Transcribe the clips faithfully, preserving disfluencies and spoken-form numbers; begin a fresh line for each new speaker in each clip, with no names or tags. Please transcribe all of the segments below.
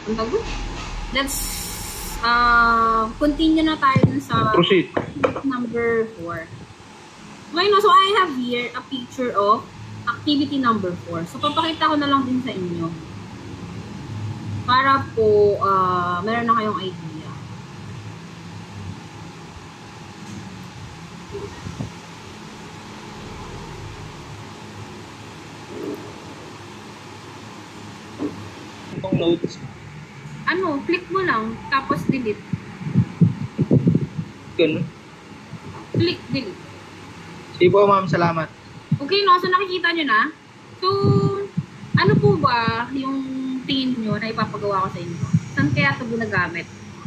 let's uh, continue na tayo dun sa
proceed
number four. Okay, no? So I have here a picture of activity number four. So papakita ko na lang din sa inyo para po uh, meron na kayong idea.
itong notes.
Ano, click mo lang tapos delete.
Ganun.
Click delete.
Sige po, ma'am, salamat.
Okay, no? So nakikita nyo na. So ano po ba yung tingin nyo na ipapagawa ko sa inyo? Saan kaya ito ginagamit?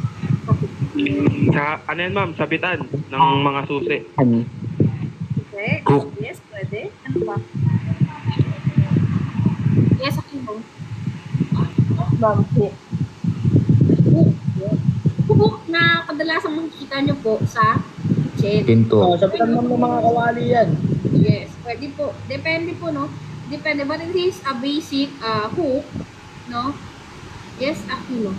Sa, ano yan, ma'am? Sabitan ng mga susi.
Okay.
Cook.
Yes, pwede. Ano ba? Yes, ako mo. Ma'am, hook. Hook. Hook na kadalasang makikita nyo po sa kitchen.
Pinto.
Oh, sabitan mo ng mga kawali yan.
Yes, pwede po. Depende po, no? Depende. But it is a basic uh, hook, no? Yes, ako, no?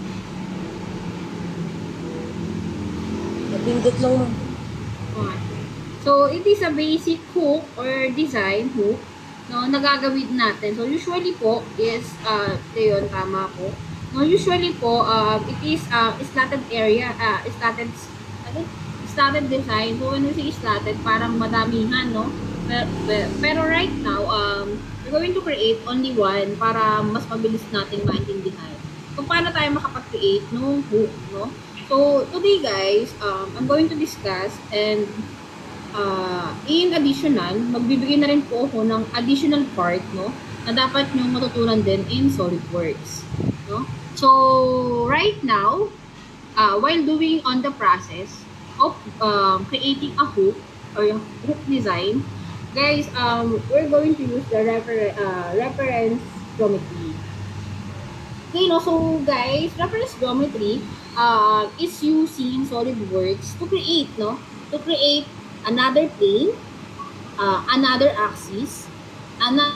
Napindot lang mo.
Okay. So, it is a basic hook or design hook, no, nagagawin natin. So, usually po is, uh, ito yun, tama po. No, usually po, uh, it is uh, slatted area, uh, slatted, ano? Slatted design. So, when we say slatted, parang madamihan, no? Pero, pero right now, um, we're going to create only one para mas mabilis natin maintindihan kung paano tayo makapag-create ng hook, no? So, today guys, um, I'm going to discuss and uh, in additional, magbibigay na rin po ako ng additional part, no, na dapat nyo matutunan din in SolidWorks, no? So, right now, uh, while doing on the process of um, creating a hook or hook design, guys, um, we're going to use the refer uh, reference geometry. Okay, no? So, guys, reference geometry uh, is using SolidWorks to create, no? To create another plane, uh, another axis, another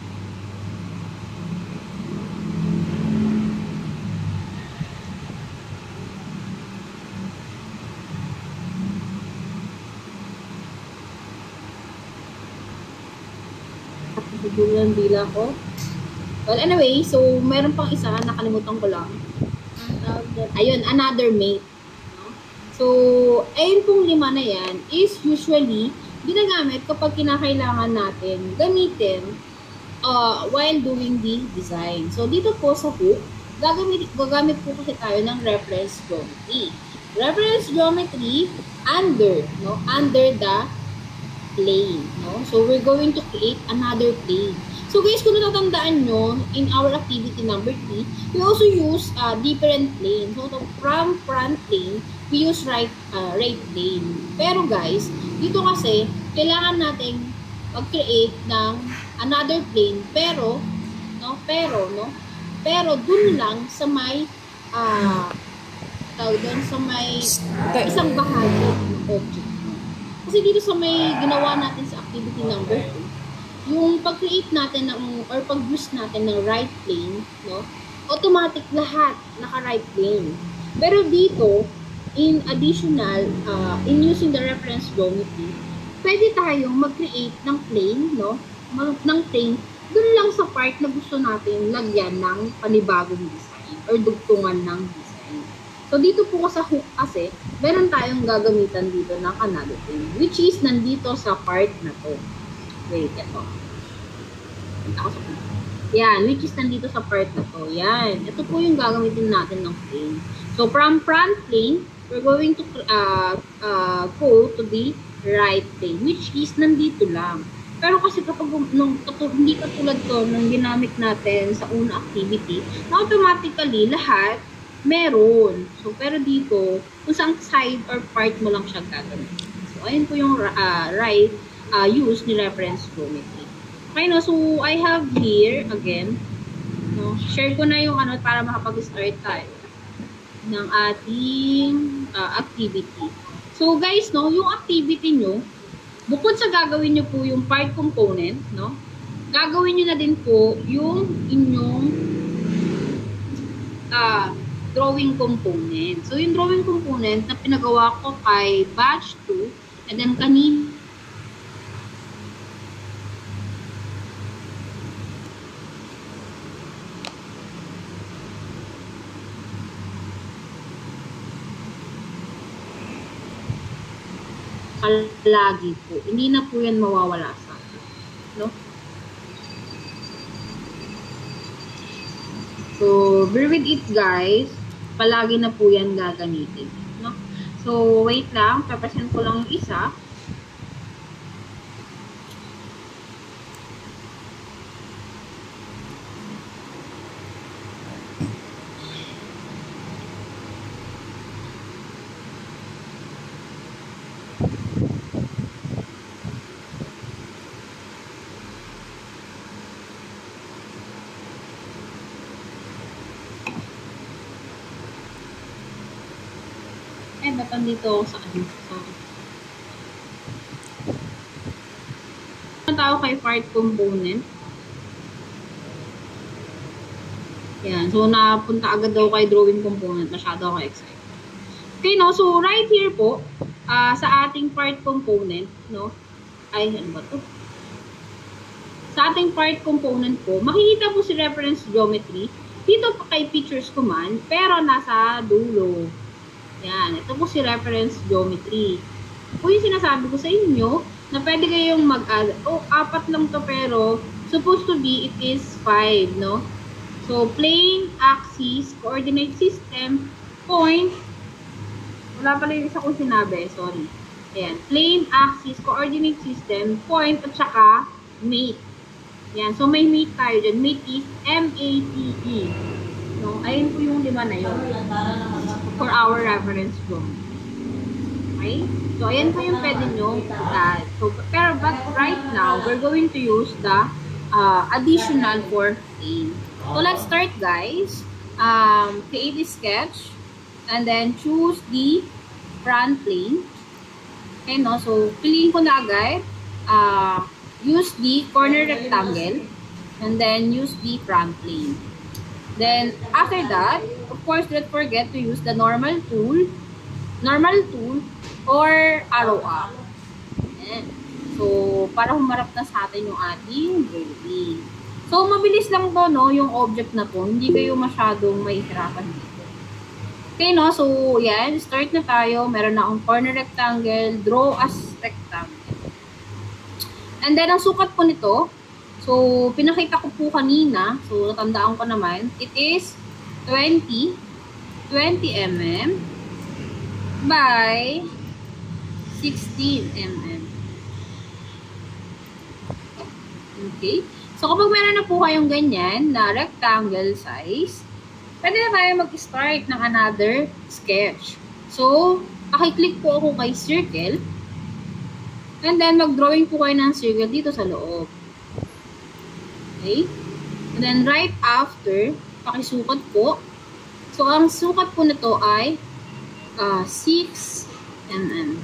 yung dila ko. Well, anyway, so meron pang isa, nakalimutan ko lang. Ayun, another mate. No? So, ayun pong lima na yan is usually ginagamit kapag kinakailangan natin gamitin uh, while doing the design. So, dito po sa hook, gagamit, gagamit po kasi tayo ng reference geometry. Reference geometry under, no? Under the plane, no? So, we're going to create another plane. So, guys, kung natatandaan nyo, in our activity number three, we also use uh, different plane. So, from front plane, we use right, uh, right plane. Pero, guys, dito kasi, kailangan nating mag-create ng another plane. Pero, no? Pero, no? Pero, dun lang sa may, uh, tawag dun sa may isang bahagi ng object. Kasi dito sa may ginawa natin sa activity number two, yung pag-create natin ng, or pag-use natin ng right plane, no, automatic lahat naka-right plane. Pero dito, in additional, uh, in using the reference geometry, pwede tayong mag-create ng plane, no, ng plane, dun lang sa part na gusto natin lagyan ng panibagong design or dugtungan ng design. So, dito po sa hook kasi, meron tayong gagamitan dito ng another plane, which is nandito sa part na to. Wait, ito. Yan, which is nandito sa part na to. Yan. Ito po yung gagamitin natin ng plane. So, from front plane, we're going to uh, uh, go to the right plane, which is nandito lang. Pero kasi kapag nung, hindi katulad to nung ginamit natin sa una activity, na automatically lahat meron. So, pero dito, kung saan side or part mo lang siya gagamitin. So, ayun po yung uh, right uh, use ni reference geometry. Okay, no? So, I have here, again, no? Share ko na yung ano para makapag-start tayo ng ating uh, activity. So, guys, no, yung activity nyo, bukod sa gagawin nyo po yung part component, no, gagawin nyo na din po yung inyong uh, drawing component. So, yung drawing component na pinagawa ko kay batch two, and then kanina, lagi po. Hindi na po yan mawawala sa akin. No? So, bear with it guys. Palagi na po yan gagamitin. No? So, wait lang. Papresent ko lang yung isa. Eh, ba't nandito ako sa ano? Sorry. Ang tao kay part component. Yan. So, napunta agad daw kay drawing component. Masyado ako excited. Okay, no? So, right here po, uh, sa ating part component, no? Ay, ano ba to? Sa ating part component po, makikita po si reference geometry. Dito pa kay pictures command, pero nasa dulo. Yan. Ito po si reference geometry. Po yung sinasabi ko sa inyo na pwede kayong mag-add. Oh, apat lang to pero supposed to be it is five, no? So, plane, axis, coordinate system, point. Wala pala yung isa kong sinabi. Sorry. Ayan. Plane, axis, coordinate system, point, at saka mate. Yan. So, may mate tayo dyan. Mate is M A T E. No? Ayun po yung lima na yun. For our reference group. Okay? So, ayan po yung pwede nyo. Uh, so, pero, but right now, we're going to use the uh, additional for plane. So, let's start, guys. Um, create a sketch. And then, choose the front plane. Okay, no? So, piliin ko na agad. Uh, use the corner rectangle. And then, use the front plane. Then, after that, of course, don't forget to use the normal tool, normal tool, or arrow up. Ayan. So, para humarap na sa atin yung ating drawing. So, mabilis lang to, no, yung object na po. Hindi kayo masyadong mahihirapan dito. Okay, no? So, yan. Start na tayo. Meron na akong corner rectangle. Draw as rectangle. And then, ang sukat po nito, so, pinakita ko po kanina, so, natandaan ko naman, it is twenty millimeters by sixteen millimeters. Okay? So, kapag meron na po kayong ganyan na rectangle size, pwede na tayo mag-start ng another sketch. So, pakiclick po ako kay circle, and then mag-drawing po kayo ng circle dito sa loob. Okay? And then, right after, pakisukat po. So, ang sukat po nito ay uh, six millimeters.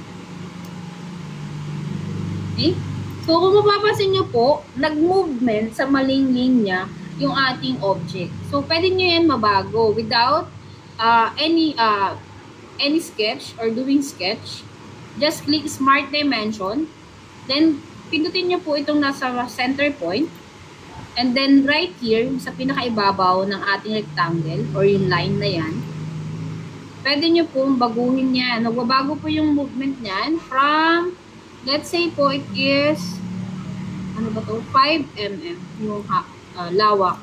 Okay? So, kung mapapansin nyo po, nag-movement sa maling linya yung ating object. So, pwede nyo yan mabago without uh, any uh, any sketch or doing sketch. Just click Smart Dimension. Then, pindutin nyo po itong nasa center point. And then, right here, sa pinakaibabaw ng ating rectangle, or yung line na yan, pwede nyo pong baguhin yan. Nagbabago po yung movement niyan from, let's say po, it is, ano ba to? five millimeters yung uh, lawak.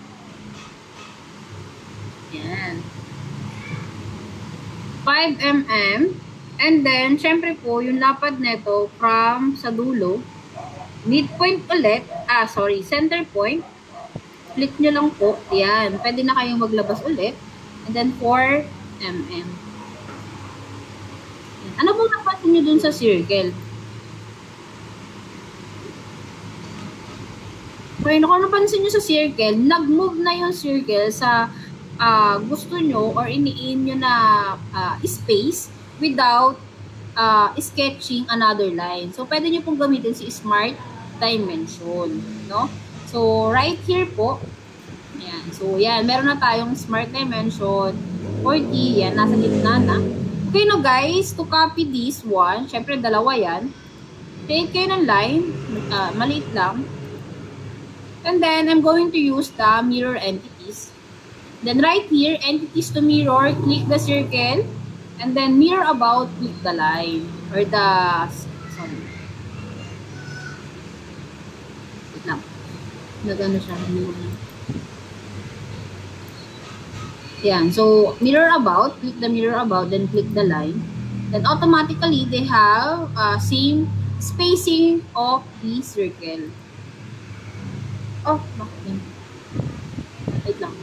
Yan. five millimeters. And then, syempre po, yung lapad neto from sa dulo, midpoint ulit, ah, sorry, center point, click nyo lang po, yan, pwede na kayong maglabas ulit, and then four millimeters. Ano bang napansin nyo dun sa circle? Okay, kung napansin nyo sa circle, nag-move na yung circle sa uh, gusto nyo or iniin nyo na uh, space without uh, sketching another line. So, pwede nyo pong gamitin si Smart Dimension, no? So, right here po, yan. So, yan. Meron na tayong Smart Dimension. forty, yan, nasa gitna na. Okay, no guys, to copy this one, syempre dalawa yan. Create kayo ng line, uh, maliit lang. And then, I'm going to use the mirror entities. Then right here, entities to mirror, click the circle, and then mirror about, click the line. Or the, sorry. Wait lang. Nagano siya, yan. So, mirror about, click the mirror about, then click the line. Then automatically, they have uh, same spacing of the circle. Oh, bakit yan? Wait lang.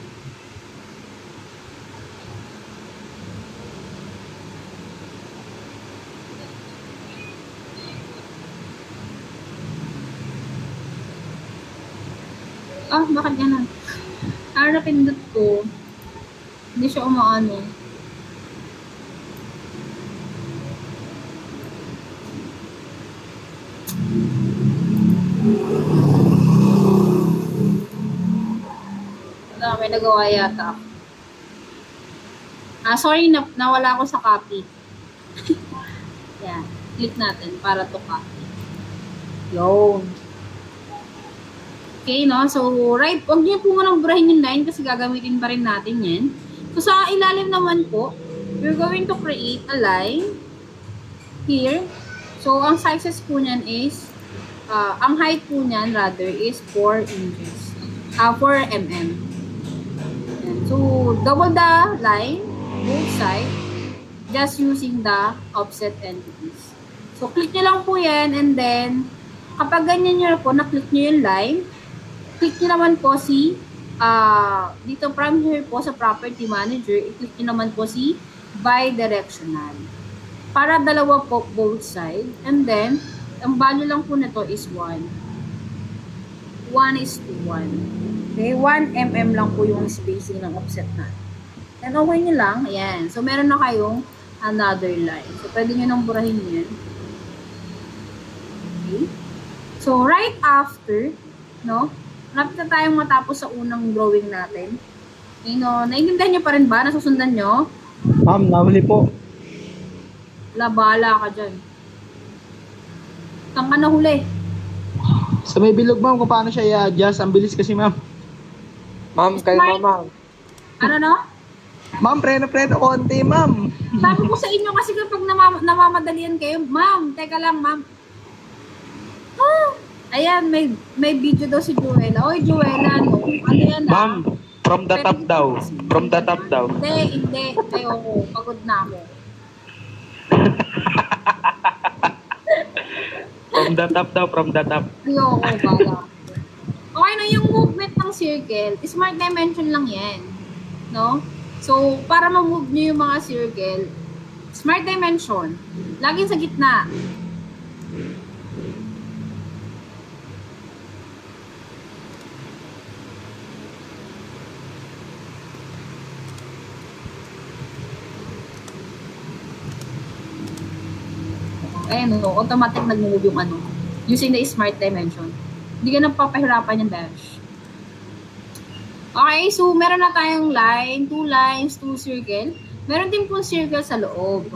Ah, oh, bakit yan? Ano na pindot ko? Hindi siya umaano. Wala, may nagawa yata. Ah, sorry, na nawala ako sa copy. Yan. Click natin para to copy. Yun. Okay, no? So, right, huwag niyo po munang burahin yung line kasi gagamitin pa rin natin yan. So, sa ilalim naman po, we're going to create a line here. So, ang sizes po niyan is, uh, ang height po niyan, rather, is four inches. Uh, four millimeters. So, double the line, both sides, just using the offset entities. So, click nyo lang po yan, and then, kapag ganyan nyo po, na-click nyo yung line, click nyo naman po si, uh, dito from here po sa property manager, i-click nyo naman po si bidirectional. Para dalawa po both side. And then, ang value lang po nito is one. one is to one. Okay, one millimeter lang po yung spacing ng offset natin. And okay nyo lang, ayan. So, meron na kayong another line. So, pwede nyo nang burahin yan. Okay. So, right after, no, napit na tayong matapos sa unang drawing natin. Okay, no, naiintindihan nyo pa rin ba? Nasusundan nyo?
Ma'am, nahuli po.
Labala ka dyan. Saan ka nahuli?
Sa may bilog, ma'am, kung paano siya i-adjust. Ang bilis kasi, ma'am. Ma'am, kay ma'am.
Ano, no?
Ma'am, preno-preno konti, ma'am.
Sabi ko sa inyo kasi kapag namam namamadalian kayo, ma'am, teka lang, ma'am. Ah, ayan, may may video daw si Joella. Oy, Joella, no? Ano yan, ah?
Ma'am, from the top daw. From the top daw.
Hindi, hindi. Ayoko. Pagod na ako.
From the top daw, from the top.
Ayoko, bala. Okay na, yung movement ng circle, smart dimension lang yan. No? So, para ma-move nyo yung mga circle, smart dimension, laging sa gitna. Ayan, no, automatic nag-move yung ano, using the smart dimension. Hindi ka nang papahirapan yung dash. Okay, so meron na tayong line, two lines, two circle. Meron din pong circle sa loob.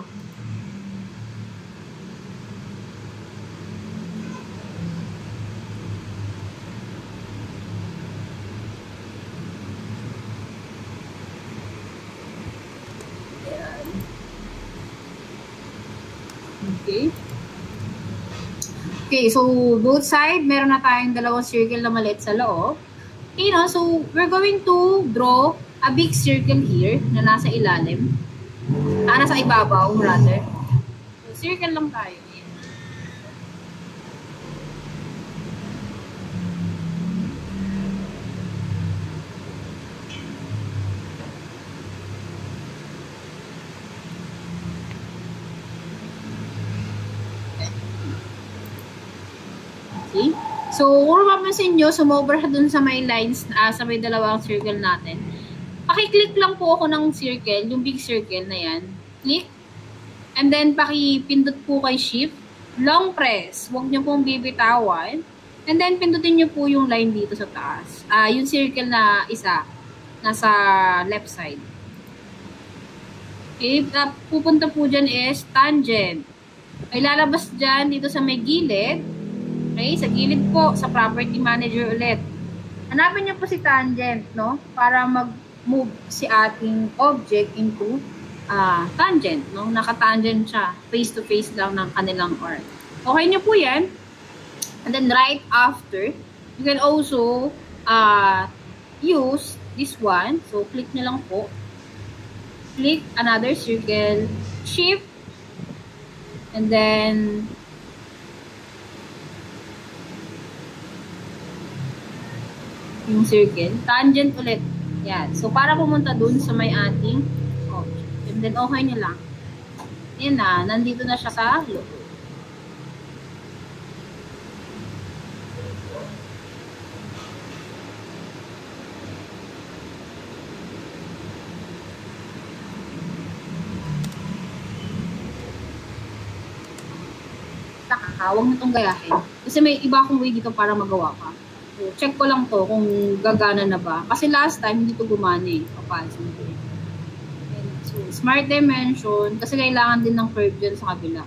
Okay. Okay, so both side, meron na tayong dalawang circle na maliit sa loob. Okay, no? So we're going to draw a big circle here na nasa ilalim. Ah, nasa ibabaw, rather. So, circle lang tayo. Okay. So, kung mapapansin nyo, sumobra dun sa may lines, uh, sa may dalawang circle natin. Paki-click lang po ako ng circle, yung big circle na yan. Click. And then, paki-pindot po kay shift. Long press. Huwag nyo pong bibitawan. And then, pindutin nyo po yung line dito sa taas. Uh, yung circle na isa. Nasa left side. Okay, uh, pupunta po dyan is tangent. Ay lalabas dyan dito sa may gilid. Okay, sa gilid po, sa property manager ulit. Hanapin niyo po si tangent, no? Para mag-move si ating object into uh, tangent, no? Naka-tangent siya. Face-to-face lang ng kanilang arc. Okay niyo po yan. And then right after, you can also uh, use this one. So, click nyo lang po. Click another circle. Shift. And then, yung circle. Tangent ulit. Yan. So, para pumunta dun sa may ating object. And then, okay nyo lang. Yan na. Nandito na siya sa loob. Ha, huwag mo itong gayahin. Kasi may iba akong way dito para magawa ka. So, check ko lang to kung gagana na ba. Kasi last time, hindi to gumana eh. Kapansin ko. So, smart dimension. Kasi kailangan din ng curve dyan sa kabila.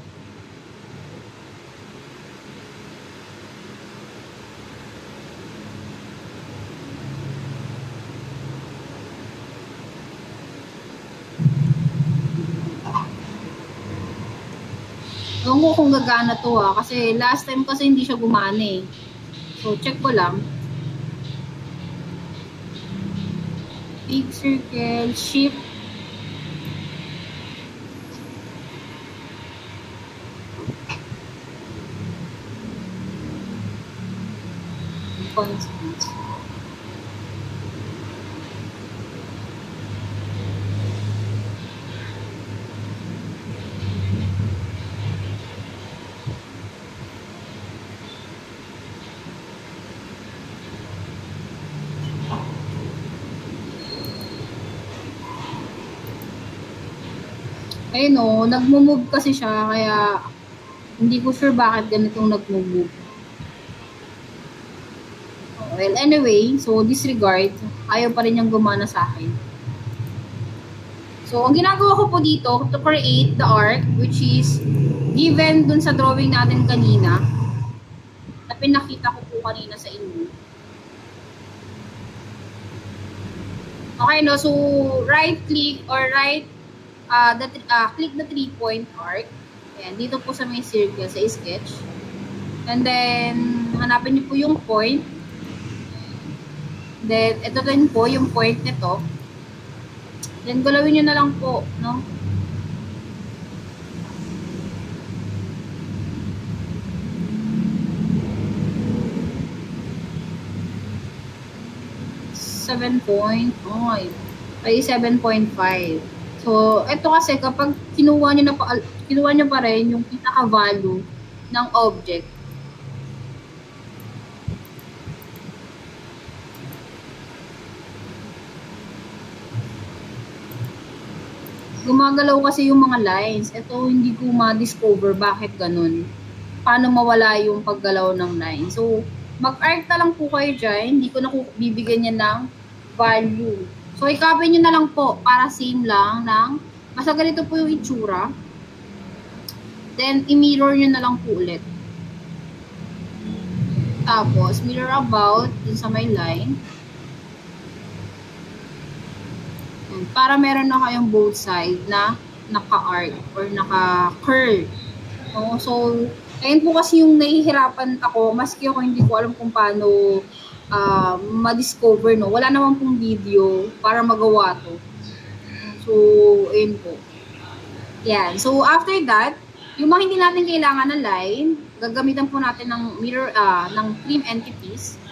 Ewan ko kung gagana to ha. Kasi last time kasi hindi siya gumana eh. So, check ko lang. Big circle, shift. Constant. Ayun o, nagmo-move kasi siya, kaya hindi ko sure bakit ganitong nagmo-move. Well, anyway, so disregard, ayaw pa rin yung gumana sa akin. So, ang ginagawa ko po dito, to create the arc, which is given dun sa drawing natin kanina, na pinakita ko po kanina sa inyo. Okay, no? So, right-click or right Uh, the, uh, click the three-point arc. Ayan, dito po sa may circle, sa sketch. And then, hanapin niyo po yung point. Then, ito din po yung point nito. Then, galawin niyo na lang po, no? seven point, oh, ay, seven point five. So, ito kasi kapag kinuha nyo, na pa, kinuha nyo pa rin yung pinaka-value ng object. Gumagalaw kasi yung mga lines. Ito hindi ko ma-discover bakit ganun. Paano mawala yung paggalaw ng line. So, mag-arc na lang po kayo dyan. Hindi ko na bibigyan niya ng value. So, i-copy nyo na lang po para same lang ng, basta ganito po yung itsura. Then, i-mirror nyo na lang po ulit. Tapos, mirror about dun sa may line. Para meron na kayong both side na naka-arc or naka-curve. No? So, ayun po kasi yung nahihirapan ako, maski ako hindi ko alam kung paano Uh, ma-discover, no? Wala naman pong video para magawa to. So, ayun po. Yan. So, after that, yung mga hindi natin kailangan na line, gagamitan po natin ng mirror, uh, ng trim entities.